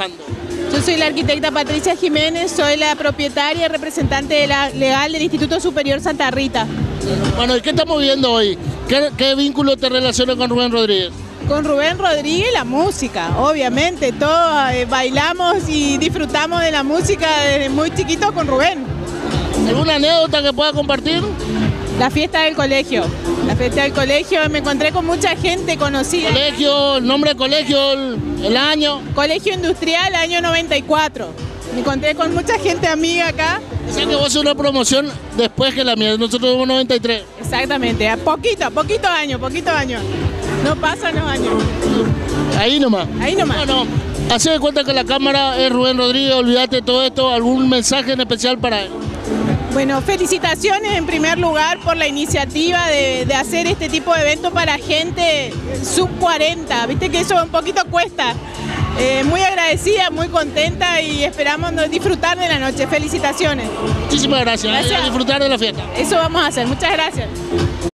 Yo soy la arquitecta Patricia Jiménez, soy la propietaria y representante legal del Instituto Superior Santa Rita. Bueno, ¿y qué estamos viendo hoy? ¿Qué vínculo te relaciona con Rubén Rodríguez? Con Rubén Rodríguez la música, obviamente, todos bailamos y disfrutamos de la música desde muy chiquito con Rubén. ¿Alguna anécdota que pueda compartir? La fiesta del colegio. La fiesta del colegio, me encontré con mucha gente conocida. ¿Colegio, el nombre del colegio, el año? Colegio Industrial, año 94. Me encontré con mucha gente amiga acá. O sea que vos haces una promoción después que la mía, nosotros somos 93. Exactamente, a poquito año. No pasan los años. Ahí nomás. Ahí nomás. Bueno, hace de cuenta que la cámara es Rubén Rodríguez, olvídate de todo esto, ¿algún mensaje en especial para él? Bueno, felicitaciones en primer lugar por la iniciativa de hacer este tipo de evento para gente sub 40, viste que eso un poquito cuesta. Muy agradecida, muy contenta y esperamos disfrutar de la noche. Felicitaciones. Muchísimas gracias. A disfrutar de la fiesta. Eso vamos a hacer, muchas gracias.